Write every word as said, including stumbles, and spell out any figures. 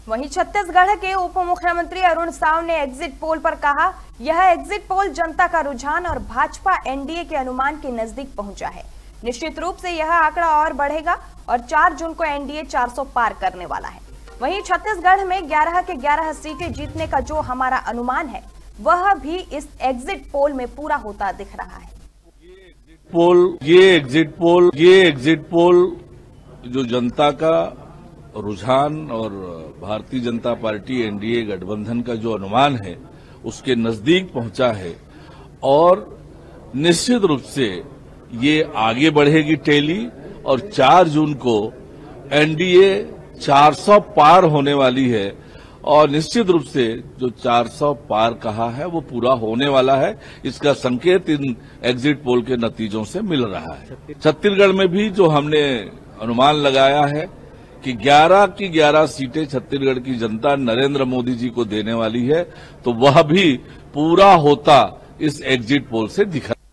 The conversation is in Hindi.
वहीं छत्तीसगढ़ के उप मुख्यमंत्री अरुण साव ने एग्जिट पोल पर कहा, यह एग्जिट पोल जनता का रुझान और भाजपा एनडीए के अनुमान के नजदीक पहुंचा है। निश्चित रूप से यह आंकड़ा और बढ़ेगा और चार जून को एनडीए चार सौ पार करने वाला है। वहीं छत्तीसगढ़ में ग्यारह के ग्यारह सीटें जीतने का जो हमारा अनुमान है वह भी इस एग्जिट पोल में पूरा होता दिख रहा है। पोल ये एग्जिट पोल ये एग्जिट पोल जो जनता का रुझान और भारतीय जनता पार्टी एनडीए गठबंधन का जो अनुमान है उसके नजदीक पहुंचा है और निश्चित रूप से ये आगे बढ़ेगी टैली और चार जून को एनडीए चार सौ पार होने वाली है और निश्चित रूप से जो चार सौ पार कहा है वो पूरा होने वाला है। इसका संकेत इन एग्जिट पोल के नतीजों से मिल रहा है। छत्तीसगढ़ में भी जो हमने अनुमान लगाया है कि ग्यारह की ग्यारह सीटें छत्तीसगढ़ की जनता नरेंद्र मोदी जी को देने वाली है, तो वह भी पूरा होता इस एग्जिट पोल से दिखा।